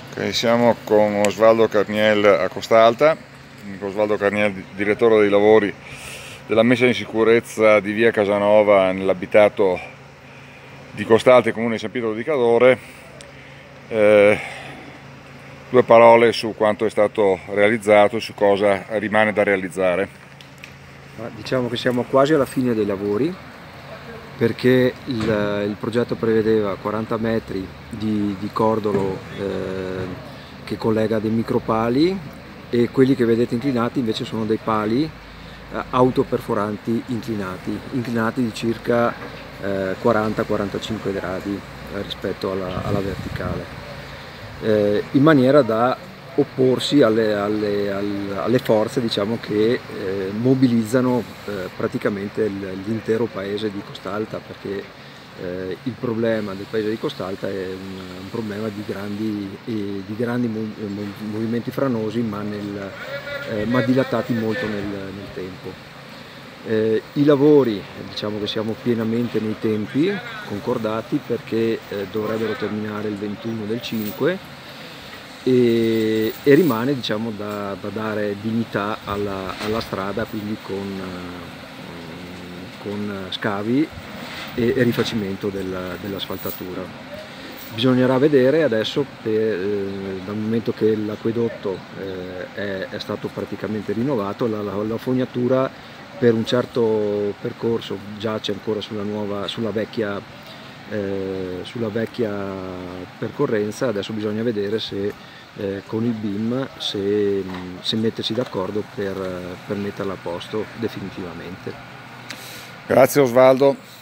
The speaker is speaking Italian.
Ok, siamo con Osvaldo Carniel a Costa Alta, Osvaldo Carniel, direttore dei lavori della messa in sicurezza di via Casanova nell'abitato di Costa Alta, comune di San Pietro di Cadore. Due parole su quanto è stato realizzato e su cosa rimane da realizzare. Diciamo che siamo quasi alla fine dei lavori, perché il progetto prevedeva 40 metri di cordolo che collega dei micropali, e quelli che vedete inclinati invece sono dei pali autoperforanti inclinati di circa 40-45 gradi rispetto alla verticale, in maniera da opporsi alle forze, diciamo, che mobilizzano praticamente l'intero paese di Costa Alta, perché il problema del paese di Costa Alta è un problema di grandi movimenti franosi, ma dilatati molto nel tempo. I lavori, diciamo che siamo pienamente nei tempi concordati, perché dovrebbero terminare il 21 del 5, e rimane, diciamo, da dare dignità alla strada, quindi con scavi e rifacimento dell'asfaltatura. Bisognerà vedere adesso, dal momento che l'acquedotto è stato praticamente rinnovato, la fognatura per un certo percorso giace ancora sulla vecchia percorrenza. Adesso bisogna vedere se con il BIM se mettersi d'accordo per metterla a posto definitivamente. Grazie Osvaldo.